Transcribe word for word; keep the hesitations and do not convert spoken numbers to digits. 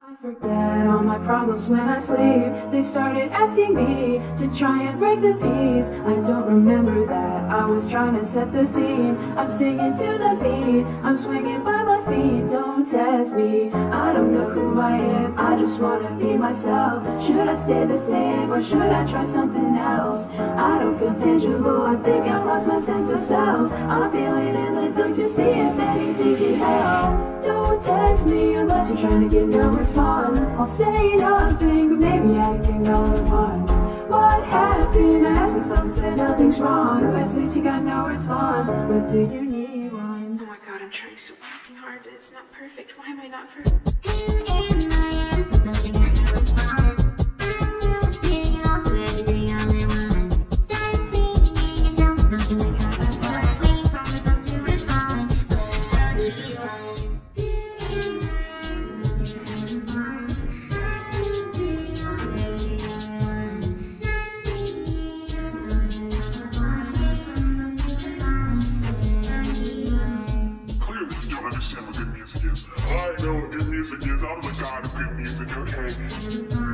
I forget all my problems when I sleep. They started asking me to try and break the peace. I don't remember that, I was trying to set the scene. I'm singing to the beat, I'm swinging by my feet. Don't test me, I don't know who I am, I just wanna be myself. Should I stay the same or should I try something else? I don't feel tangible, I think I lost my sense of self. I'm feeling in the dark to see if anything can help. Don't text me unless you're trying to get no response. I'll say nothing, but maybe I think all at once. What happened? I asked myself and said nothing's wrong. Who is this? You got no response, but do you need one? Oh my god, I'm trying so fucking hard, but it's not perfect. Why am I not perfect? I know what good music is. I'm the god of good music, okay?